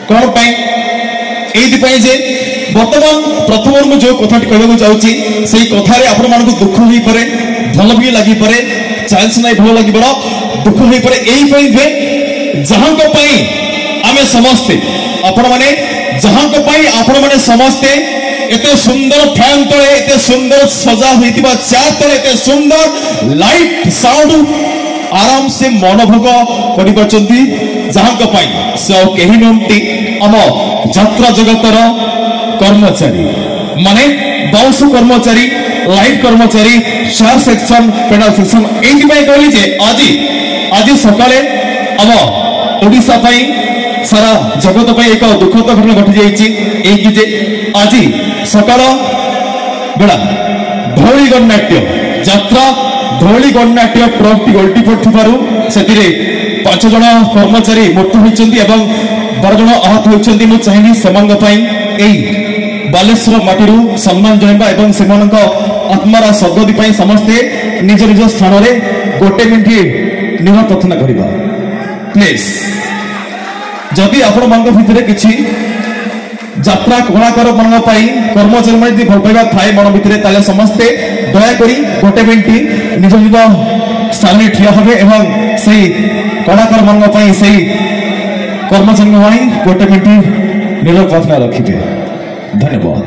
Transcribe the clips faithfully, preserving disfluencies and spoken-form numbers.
कौन पाई एइथि जे बर्तमान प्रथम मु जो कथा कहबा चाहूची सेही कथारे आपण मानकु दुख होई परे भल भी लागि परे चांस नै भल लागि बड़ दुख होई परे एई पई जे जहां को पई आमे समस्ते आपण माने जहां को पई आपण माने समस्ते एते सुंदर फैन तले एते सुंदर सजा होइतिबा चार तले एते सुंदर लाइट साउंड आराम से मनोभोग करि परचंती जहां को पई से केही नंती हम यात्रा जगतर कर्मचारी माने बाउंस कर्मचारी लाइट कर्मचारी चार सेक्शन पेडल सेक्शन एंटी पाई कहली जे आज आज सकाळे हम ओडिसा पाई सारा जगत पाई एक दुखद घटना घटी जाइछि एई कि जे आज सकाळ बेला धौली गणनाट्य यात्रा धौली गणनाट्य ट्रक टी गल्टी पड़थिबारु सेतिरे पांच जण कर्मचारी मृत्यु होइछन्ती एवं बारह जण आहत होइछन्ती मु चाहेनी सेमानक पाई एई बालेश्वर माटीरू सम्मान जणाइबा एवं सेमानक आत्मार सद्गति पाई समस्ते निज निज स्थान रे गोटे मिनिट निह प्रार्थना करिबा प्लीज जदि आपण मानक भितरे किछि यात्रा कलाकार मान कर्मचारी मान भल पाइबा थाए मन भितर ताले समस्ते दया करी गोटे मिनिट निज निज स्थान ठिया हे एवं से कलाकार मान से कर्मचारी मान गोटे मिनिट नीरव प्रार्थना रखिए धन्यवाद।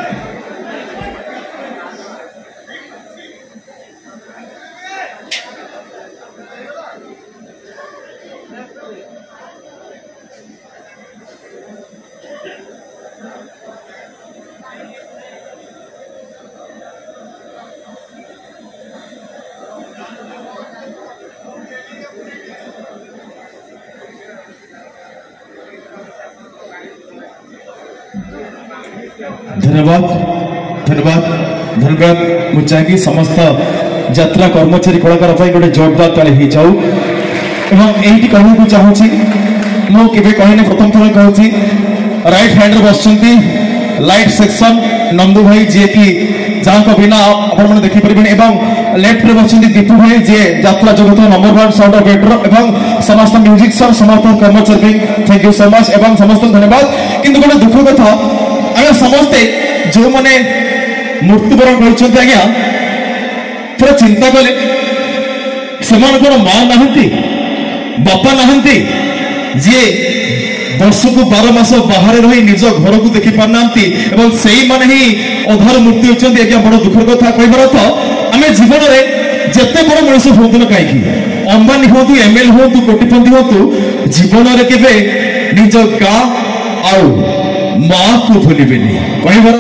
धन्यवाद धन्यवाद धन्यवाद मुझे समस्त यात्रा कर्मचारी कलाकार गोटे जोरदार ताली हो जाऊ एवं यही कहूँ चाहूँगी मुझे कहने प्रथम थर कहूँ right hand bus light section Nandu भाई जी की जहाँ बिना आप देखिपारे लेफ्ट रे बस दीपू भाई जी यात्रा जगत नंबर वन साउंड ऑपरेटर एवं समस्त म्यूजिक सर समस्त कर्मचारी थैंक यू सो मच एवं समस्त धन्यवाद। किंतु गोटे दुख कथा आगे समस्ते जो मैंने मृत्युवरण कर आज्ञा पूरा चिंता कले से माँ नहांती बापा नहांती जी वर्ष को बार मास बाहर रही निज घर को देखी पार ना से ही माने ही अधार मृत्यु होती आज्ञा बड़ दुखर कथा कहबार अर्थ आम जीवन में जिते बड़ मनीष हूँ ना कहीं अंबानी हूँ एमएल हूँ कोटिपति हूँ जीवन में केवे निज गाँ आउ माँ को भूलिबेनी कहबार